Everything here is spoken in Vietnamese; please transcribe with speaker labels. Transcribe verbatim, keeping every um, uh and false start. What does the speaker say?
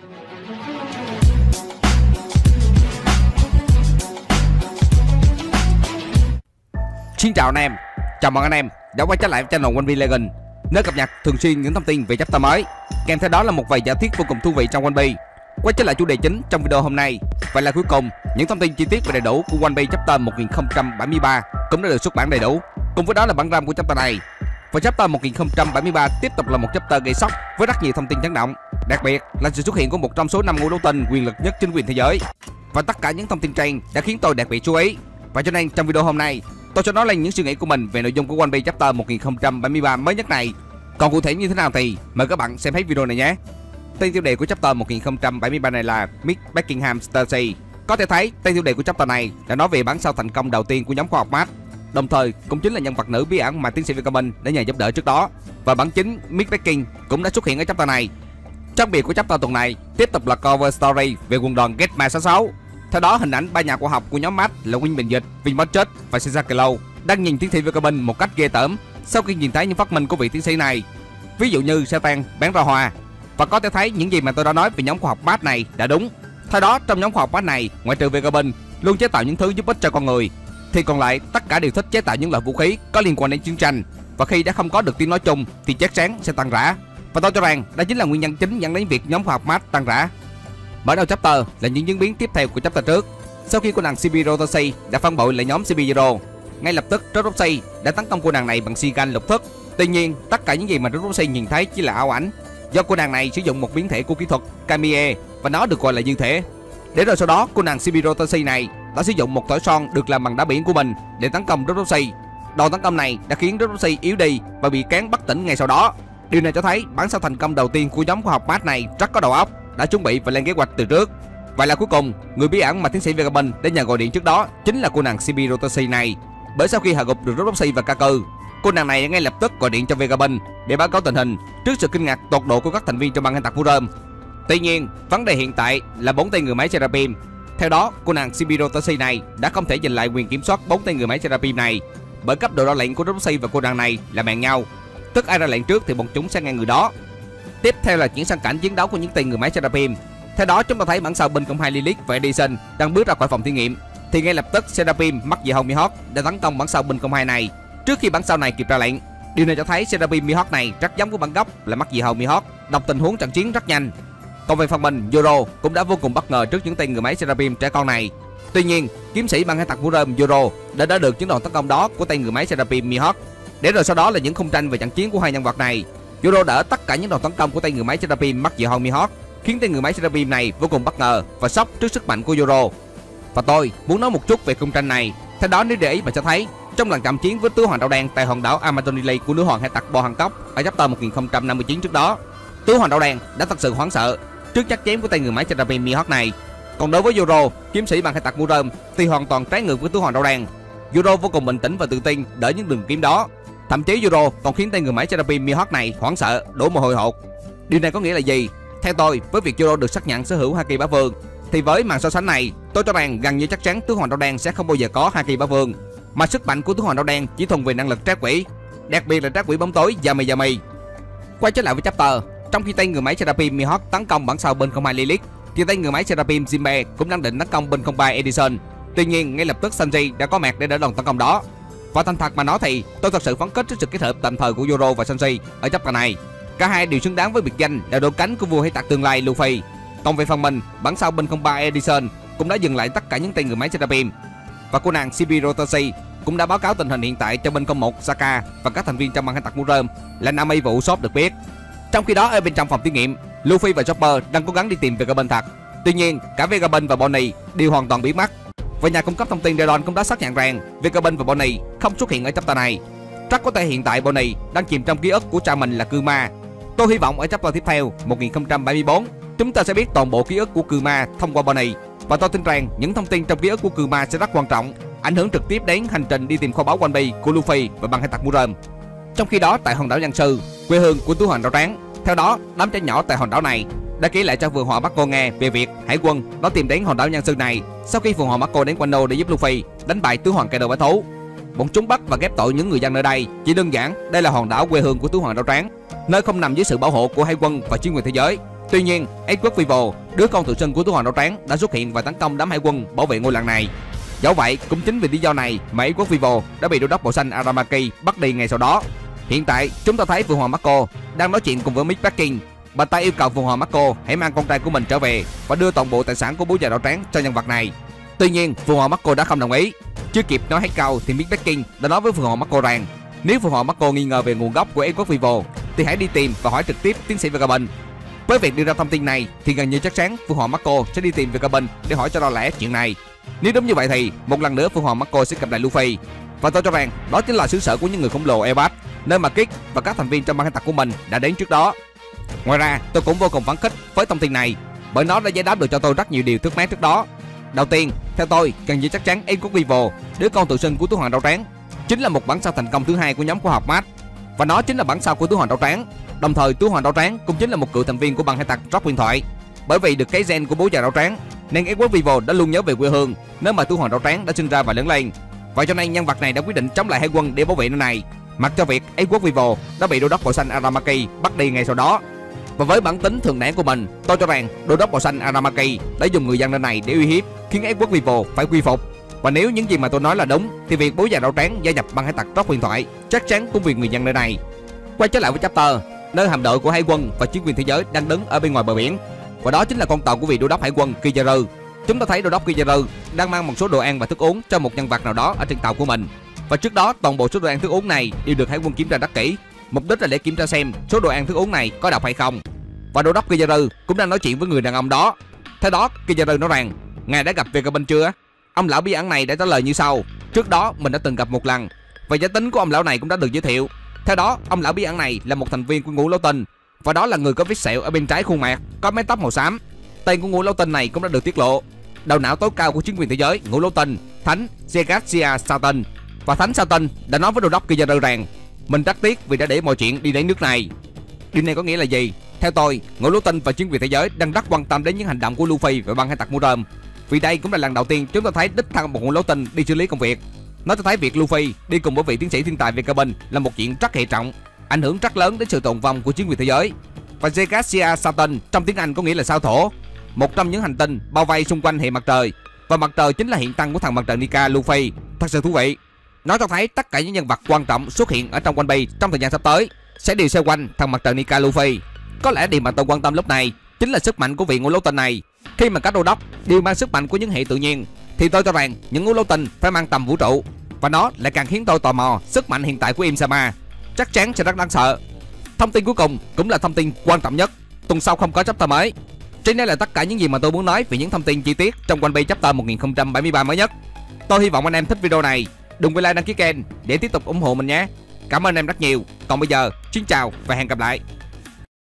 Speaker 1: Xin chào anh em, chào mừng anh em đã quay trở lại với channel One Piece Legend, nơi cập nhật thường xuyên những thông tin về chapter mới, kèm theo đó là một vài giả thuyết vô cùng thú vị trong One Piece. Quay trở lại chủ đề chính trong video hôm nay, vậy là cuối cùng những thông tin chi tiết và đầy đủ của One Piece chapter một nghìn không trăm bảy mươi ba cũng đã được xuất bản đầy đủ, cùng với đó là bản RAM của chapter này. Và chapter một nghìn không trăm bảy mươi ba tiếp tục là một chapter gây sốc với rất nhiều thông tin chấn động, đặc biệt là sự xuất hiện của một trong số năm ngũ đấu tinh quyền lực nhất trên quyền thế giới. Và tất cả những thông tin trên đã khiến tôi đặc biệt chú ý, và cho nên trong video hôm nay tôi sẽ nói lên những suy nghĩ của mình về nội dung của One Piece chapter một nghìn không trăm bảy mươi ba mới nhất này. Còn cụ thể như thế nào thì mời các bạn xem hết video này nhé. Tên tiêu đề của chapter một nghìn không trăm bảy mươi ba này là Mick Buckingham Stacy. Có thể thấy tên tiêu đề của chapter này đã nói về bản sao thành công đầu tiên của nhóm khoa học Mad, đồng thời cũng chính là nhân vật nữ bí ẩn mà tiến sĩ Vegabond đã nhờ giúp đỡ trước đó. Và bản chính Mick Bucking cũng đã xuất hiện ở chapter này. Trong biệt của chapter tuần này tiếp tục là cover story về quân đoàn Getma sáu sáu. Theo đó, hình ảnh ba nhà khoa học của nhóm Mad là Win Bình Dịch, Vin Budget và Sasaki Low đang nhìn tiến sĩ Vegabond một cách ghê tởm sau khi nhìn thấy những phát minh của vị tiến sĩ này, ví dụ như xe tăng bán ra hoa. Và có thể thấy những gì mà tôi đã nói về nhóm khoa học Mad này đã đúng. Theo đó, trong nhóm khoa học Mad này, ngoại trừ Vegabond luôn chế tạo những thứ giúp ích cho con người, thì còn lại tất cả đều thích chế tạo những loại vũ khí có liên quan đến chiến tranh. Và khi đã không có được tiếng nói chung thì chắc chắn sẽ tăng rã. Và tôi cho rằng đó chính là nguyên nhân chính dẫn đến việc nhóm khoa học Mad tăng rã. Mở đầu chapter là những diễn biến tiếp theo của chapter trước. Sau khi cô nàng Shibiro Toshi đã phản bội lại nhóm Shibiro, ngay lập tức Rotoshi đã tấn công cô nàng này bằng Shigan lục thức. Tuy nhiên, tất cả những gì mà Rotoshi nhìn thấy chỉ là ảo ảnh, do cô nàng này sử dụng một biến thể của kỹ thuật Kamiye và nó được gọi là dư thể. Để rồi sau đó cô nàng Shibiro Toshi này đã sử dụng một thỏi son được làm bằng đá biển của mình để tấn công Rotoshi. Đòn tấn công này đã khiến Rotoshi yếu đi và bị cán bất tỉnh ngay sau đó. Điều này cho thấy bản sao thành công đầu tiên của nhóm khoa học Mad này rất có đầu óc, đã chuẩn bị và lên kế hoạch từ trước. Vậy là cuối cùng, người bí ẩn mà tiến sĩ Vegabond đã nhờ gọi điện trước đó chính là cô nàng Shibiro Toshi này. Bởi sau khi hạ gục được Rotoshi và Kaku, cô nàng này ngay lập tức gọi điện cho Vegabond để báo cáo tình hình trước sự kinh ngạc tột độ của các thành viên trong băng hải tặc Vũ Rơm. Tuy nhiên, vấn đề hiện tại là bốn tay người máy Seraphim. Theo đó, cô nàng Shibiro Toshi này đã không thể giành lại quyền kiểm soát bốn tay người máy Seraphim này, bởi cấp độ ra lệnh của Rotoshi và cô nàng này là bằng nhau, tức ai ra lệnh trước thì bọn chúng sẽ nghe người đó. Tiếp theo là chuyển sang cảnh chiến đấu của những tay người máy Seraphim. Theo đó, chúng ta thấy bản sao bên cộng hai Lilith và Edison đang bước ra khỏi phòng thí nghiệm, thì ngay lập tức Seraphim mắc về hậu Mihawk đã tấn công bản sao bên cộng hai này trước khi bản sao này kịp ra lệnh. Điều này cho thấy Seraphim Mihawk này rất giống với bản gốc là mắc về hậu Mihawk, đọc tình huống trận chiến rất nhanh. Còn về phần mình, Zoro cũng đã vô cùng bất ngờ trước những tay người máy Seraphim trẻ con này. Tuy nhiên, kiếm sĩ băng hải tặc Vũ Rơm Zoro đã đỡ được những đòn tấn công đó của tay người máy Seraphim Mihawk. Để rồi sau đó là những khung tranh về trận chiến của hai nhân vật này. Zoro đỡ tất cả những đòn tấn công của tay người máy Seraphim mắc về hậu Mihawk, khiến tay người máy Seraphim này vô cùng bất ngờ và sốc trước sức mạnh của Zoro. Và tôi muốn nói một chút về khung tranh này. Theo đó, nếu để ý mà cho thấy trong lần chạm chiến với tứ hoàng đạo đen tại hòn đảo Amazonile của nữ hoàng hải tặc Bo Hancock ở chapter một nghìn không trăm năm mươi chín trước đó, tứ hoàng đạo đen đã thật sự hoảng sợ trước nhát chém của tay người máy Seraphim Mihawk này. Còn đối với Zoro, kiếm sĩ băng hải tặc Vũ Rơm, thì hoàn toàn trái ngược với tứ hoàng đạo đen. Zoro vô cùng bình tĩnh và tự tin đỡ những đường kiếm đó. Thậm chí Zoro còn khiến tay người máy Seraphim Mihawk này hoảng sợ, đổ mồ hôi hột. Điều này có nghĩa là gì? Theo tôi, với việc Zoro được xác nhận sở hữu Haki Bá Vương, thì với màn so sánh này, tôi cho rằng gần như chắc chắn tứ hoàng đạo đen sẽ không bao giờ có Haki Bá Vương, mà sức mạnh của tứ hoàng đạo đen chỉ thuần về năng lực trác quỷ, đặc biệt là trác quỷ bóng tối Yami Yami. Quay trở lại với chapter, trong khi tay người máy Seraphim Mihawk tấn công bản sao bên không hai Lilith, thì tay người máy Seraphim Jinbe cũng đang định tấn công bên không ba Edison. Tuy nhiên, ngay lập tức Sanji đã có mặt để đỡ đòn tấn công đó. Và thành thật mà nói thì tôi thật sự phấn khích trước sự kết hợp tạm thời của Zoro và Sanji ở chapter này. Cả hai đều xứng đáng với biệt danh là đôi cánh của vua hải tặc tương lai Luffy. Còn về phần mình, bản sao bên không ba Edison cũng đã dừng lại tất cả những tay người máy Seraphim. Và cô nàng Shibiro Toshi cũng đã báo cáo tình hình hiện tại cho bên không một Saka và các thành viên trong băng hải tặc Vũ Rơm là Nami và Usopp được biết. Trong khi đó, ở bên trong phòng thí nghiệm, Luffy và Chopper đang cố gắng đi tìm Vegabond thật. Tuy nhiên, cả Vegabond và Bonnie đều hoàn toàn biến mất. Và nhà cung cấp thông tin Deron cũng đã xác nhận rằng Vegabond và Bonnie không xuất hiện ở chapter này. Rất có thể hiện tại Bonnie đang chìm trong ký ức của cha mình là Kuma. Tôi hy vọng ở chapter tiếp theo một nghìn không trăm bảy mươi tư chúng ta sẽ biết toàn bộ ký ức của Kuma thông qua Bonnie. Và tôi tin rằng những thông tin trong ký ức của Kuma sẽ rất quan trọng, ảnh hưởng trực tiếp đến hành trình đi tìm kho báu One Piece của Luffy và băng hải tặc Vũ Rơm. Trong khi đó, tại hòn đảo Nhân Sư, quê hương của tứ hoàng đạo trắng, theo đó đám trẻ nhỏ tại hòn đảo này đã kể lại cho Phượng Hoàng Marco nghe về việc hải quân nó tìm đến hòn đảo Nhân Sư này sau khi Phượng Hoàng Marco đến Wano để giúp Luffy đánh bại tứ hoàng Kaido bá thú. Bọn chúng bắt và ghép tội những người dân nơi đây. Chỉ đơn giản đây là hòn đảo quê hương của tứ hoàng đạo trắng, nơi không nằm dưới sự bảo hộ của hải quân và chính quyền thế giới. Tuy nhiên, Edward Vivo, đứa con tự xưng của Tứ Hoàng Đao Trắng, đã xuất hiện và tấn công đám hải quân bảo vệ ngôi làng này. Dẫu vậy, cũng chính vì lý do này mà Edward Vivo đã bị đô đốc bộ xanh Aramaki bắt đi ngay sau đó. Hiện tại, chúng ta thấy Phượng Hoàng Mako đang nói chuyện cùng với Mick Parkin. Bà ta yêu cầu Phượng Hoàng Mako hãy mang con trai của mình trở về và đưa toàn bộ tài sản của bố già Đao Trắng cho nhân vật này. Tuy nhiên, Phượng Hoàng Mako đã không đồng ý. Chưa kịp nói hết câu thì Mick Parkin đã nói với Phượng Hoàng Mako rằng nếu Phượng Hoàng Mako nghi ngờ về nguồn gốc của Edward Vivo thì hãy đi tìm và hỏi trực tiếp tiến sĩ Vagabond. Với việc đưa ra thông tin này thì gần như chắc chắn Phượng Hoàng Mako sẽ đi tìm Vagabond để hỏi cho rõ lẽ chuyện này. Nếu đúng như vậy thì một lần nữa Phượng Hoàng Mako sẽ gặp lại Luffy. Và tôi cho rằng đó chính là xứ sở của những người khổng lồ Elbaf, nơi mà Kid và các thành viên trong băng hải tặc của mình đã đến trước đó. Ngoài ra, tôi cũng vô cùng phấn khích với thông tin này bởi nó đã giải đáp được cho tôi rất nhiều điều trước mát trước đó. Đầu tiên, theo tôi, gần như chắc chắn Edward Vivo, đứa con tự xưng của Tứ Hoàng Đao Trắng, chính là một bản sao thành công thứ hai của nhóm khoa học Mad, và nó chính là bản sao của Tứ Hoàng Đao Trắng. Đồng thời, Tứ Hoàng Đao Trắng cũng chính là một cựu thành viên của băng hải tặc Rock huyền thoại. Bởi vì được cái gen của bố già Đao Trắng nên Edward Vivo đã luôn nhớ về quê hương, nơi mà Tứ Hoàng Đao Trắng đã sinh ra và lớn lên. Và cho nên nhân vật này đã quyết định chống lại hải quân để bảo vệ nơi này, mặc cho việc Edward Vivo đã bị đô đốc bộ xanh Aramaki bắt đi ngay sau đó. Và với bản tính thường nản của mình, tôi cho rằng đô đốc bộ xanh Aramaki đã dùng người dân nơi này để uy hiếp, khiến Edward Vivo phải quy phục. Và nếu những gì mà tôi nói là đúng thì việc bố già Đao Trắng gia nhập băng hải tặc Rock huyền thoại chắc chắn cũng vì người dân nơi này. Quay trở lại với chapter, nơi hạm đội của hải quân và chiến quyền thế giới đang đứng ở bên ngoài bờ biển, và đó chính là con tàu của vị đô đốc hải quân Kizaru. Chúng ta thấy đô đốc Kizaru đang mang một số đồ ăn và thức uống cho một nhân vật nào đó ở trên tàu của mình. Và trước đó toàn bộ số đồ ăn thức uống này đều được hải quân kiểm tra rất kỹ, mục đích là để kiểm tra xem số đồ ăn thức uống này có độc hay không. Và đô đốc Kizaru cũng đang nói chuyện với người đàn ông đó. Theo đó, Kizaru nói rằng ngài đã gặp Vagabond chưa? Ông lão bí ẩn này đã trả lời như sau: trước đó mình đã từng gặp một lần, và giới tính của ông lão này cũng đã được giới thiệu. Theo đó, ông lão bí ẩn này là một thành viên của ngũ lão tinh, và đó là người có vết sẹo ở bên trái khuôn mặt, có mái tóc màu xám. Tên của ngũ lão tinh này cũng đã được tiết lộ. Đầu não tối cao của chính quyền thế giới ngũ lão tinh, Thánh Zegatia Satan. Và Thánh Satan đã nói với đô đốc Kizaru rằng mình rất tiếc vì đã để mọi chuyện đi đến nước này. Điều này có nghĩa là gì? Theo tôi, ngũ lão tinh và chính quyền thế giới đang rất quan tâm đến những hành động của Luffy và băng hải tặc Mũ Rơm, vì đây cũng là lần đầu tiên chúng ta thấy đích thân một ngũ lão tinh đi xử lý công việc. Nó cho thấy việc Luffy đi cùng với vị tiến sĩ thiên tài Vagabond là một chuyện rất hệ trọng, ảnh hưởng rất lớn đến sự tồn vong của chính quyền thế giới. Và Zegatia Satan trong tiếng Anh có nghĩa là sao thổ, một trong những hành tinh bao vây xung quanh hệ mặt trời, và mặt trời chính là hiện thân của thằng mặt trời Nika Luffy. Thật sự thú vị. Nó cho thấy tất cả những nhân vật quan trọng xuất hiện ở trong One Piece trong thời gian sắp tới sẽ đều xoay quanh thằng mặt trời Nika Luffy. Có lẽ điều mà tôi quan tâm lúc này chính là sức mạnh của vị ngũ lão tinh này. Khi mà các đô đốc đều mang sức mạnh của những hệ tự nhiên thì tôi cho rằng những ngũ lão tinh phải mang tầm vũ trụ, và nó lại càng khiến tôi tò mò sức mạnh hiện tại của Im Sama. Chắc chắn sẽ rất đáng sợ. Thông tin cuối cùng cũng là thông tin quan trọng nhất, tuần sau không có chapter mới. Trên đây là tất cả những gì mà tôi muốn nói về những thông tin chi tiết trong One Piece chapter một nghìn không trăm bảy mươi ba mới nhất. Tôi hy vọng anh em thích video này. Đừng quên like đăng ký kênh để tiếp tục ủng hộ mình nhé. Cảm ơn em rất nhiều. Còn bây giờ, xin chào và hẹn gặp lại.